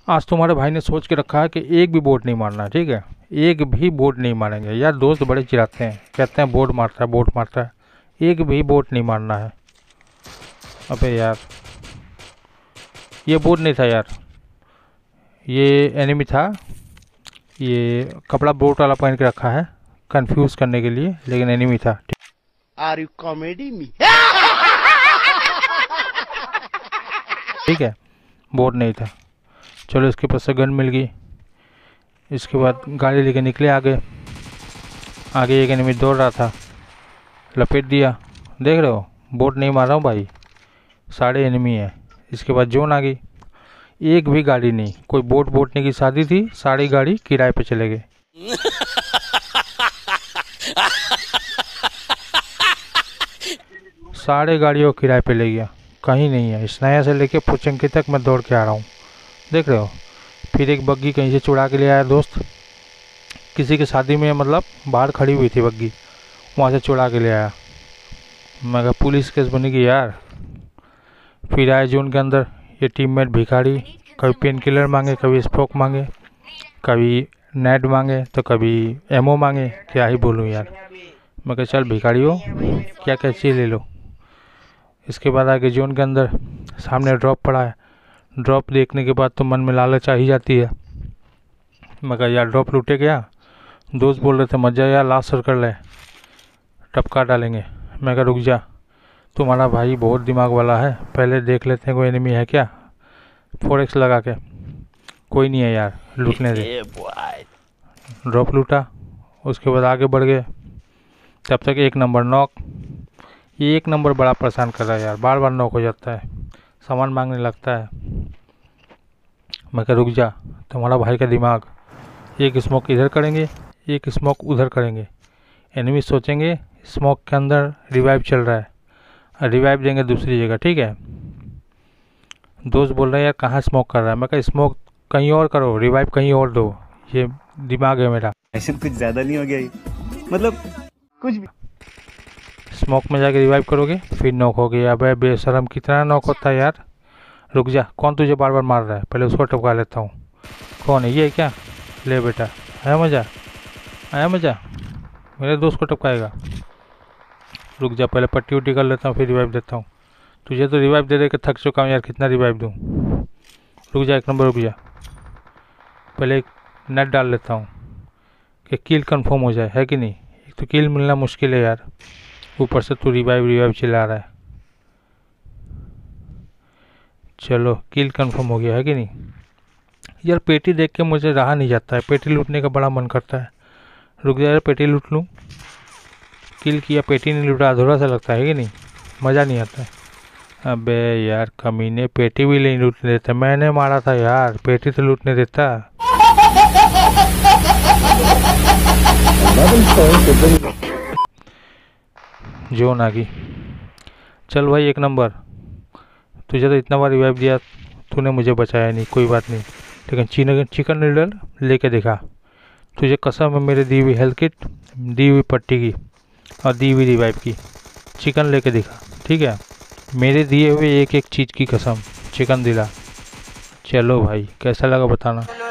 आज तुम्हारे भाई ने सोच के रखा है कि एक भी बोट नहीं मारना, ठीक है, एक भी बोट नहीं मारेंगे यार। दोस्त बड़े चिढ़ाते हैं, कहते हैं बोट मारता है बोट मारता है, एक भी बोट नहीं मारना है। अबे यार ये बोट नहीं था यार, ये एनिमी था। ये कपड़ा बोट वाला पहन के रखा है कंफ्यूज करने के लिए, लेकिन एनिमी था। Are you comedy me? ठीक है, बोट नहीं था। चलो इसके पास से गन मिल गई। इसके बाद गाड़ी लेके निकले आगे। आगे एक एनिमी दौड़ रहा था, लपेट दिया। देख रहे हो, बोट नहीं मार रहा हूँ भाई, सारे एनिमी है। इसके बाद जोन आ गई, एक भी गाड़ी नहीं। कोई बोट बोटने की शादी थी, सारी गाड़ी किराए पे चले गए। सारे गाड़ियों किराए पे ले गया, कहीं नहीं है। इस नया से लेके पुचंकी तक मैं दौड़ के आ रहा हूँ, देख रहे हो। फिर एक बग्गी कहीं से चुरा के ले आया दोस्त, किसी की शादी में, मतलब बाहर खड़ी हुई थी बग्गी, वहाँ से चुरा के ले आया। मैं कहा पुलिस केस बनेगी यार। फिर आए जोन के अंदर, ये टीममेट भिखारी, कभी पेन किलर मांगे, कभी स्पोक मांगे, कभी नेट मांगे, तो कभी एमओ मांगे। क्या ही बोलूँ यार। मैं कहा चल भिखारी हो, क्या क्या चीज़ ले लो। इसके बाद आगे जोन के अंदर सामने ड्रॉप पड़ा है। ड्रॉप देखने के बाद तो मन में लालच आ ही जाती है। मैं कहा यार ड्रॉप लूटे क्या। दोस्त बोल रहे थे मत जा यार, लास्ट सर्कल है, टपका डालेंगे। मैं कहा रुक जा, तुम्हारा भाई बहुत दिमाग वाला है, पहले देख लेते हैं कोई एनिमी है क्या। 4x लगा के, कोई नहीं है यार, लूटने दे। ड्रॉप लूटा, उसके बाद आगे बढ़ गए। तब तक एक नंबर नॉक। ये एक नंबर बड़ा परेशान कर रहा है यार, बार बार नॉक हो जाता है, सामान मांगने लगता है। मैं कहा रुक जा, तुम्हारा भाई का दिमाग। एक स्मोक इधर करेंगे, एक स्मोक उधर करेंगे। एनिमी सोचेंगे स्मोक के अंदर रिवाइव चल रहा है, और रिवाइव देंगे दूसरी जगह, ठीक है। दोस्त बोल रहे हैं यार कहाँ स्मोक कर रहा है। मैं कहा स्मोक कहीं और करो, रिवाइव कहीं और दो, ये दिमाग है मेरा। ऐसे कुछ ज़्यादा नहीं हो गया ये? मतलब कुछ भी। स्मोक में जाके रिवाइव करोगे, फिर नॉक हो गया। अबे बेशरम, कितना नॉक होता है यार। रुक जा, कौन तुझे बार बार मार रहा है, पहले उसको टपका लेता हूँ। कौन है, ये है क्या? ले बेटा, आया मज़ा, आया मज़ा, मेरे दोस्त को टपकाएगा। रुक जा, पहले पट्टी उट्टी कर लेता हूँ, फिर रिवाइव देता हूँ। तुझे तो रिवाइव दे दे के थक चुका हूँ यार, कितना रिवाइव दूँ। रुक जा, एक नंबर रुक जा, पहले एक नेट डाल लेता हूँ कि किल कंफर्म हो जाए, है कि नहीं। एक तो किल मिलना मुश्किल है यार, ऊपर से तू रिवाइव रिवाइव चिल्ला रहा है। चलो किल कंफर्म हो गया, है कि नहीं। यार पेटी देख के मुझे रहा नहीं जाता है, पेटी लूटने का बड़ा मन करता है। रुक जा यार, पेटी लूट लूँ। किल किया, पेटी नहीं लूटा, अधूरा सा लगता है कि नहीं, मज़ा नहीं आता है। अबे यार कमीने, पेटी भी नहीं लूटने देता। मैंने मारा था यार, पेटी तो लूटने देता। जोन आ गई। चल भाई एक नंबर, तुझे तो इतना बार रिवाइव दिया, तूने मुझे बचाया नहीं, कोई बात नहीं। लेकिन चिकन नूडल लेके दिखा। तुझे कसम है मेरे दी हुई हेल्थ किट, दी हुई पट्टी की और दी हुई रिवाइव की, चिकन लेके दिखा, ठीक है। मेरे दिए हुए एक एक चीज़ की कसम, चिकन दिला। चलो भाई कैसा लगा बताना।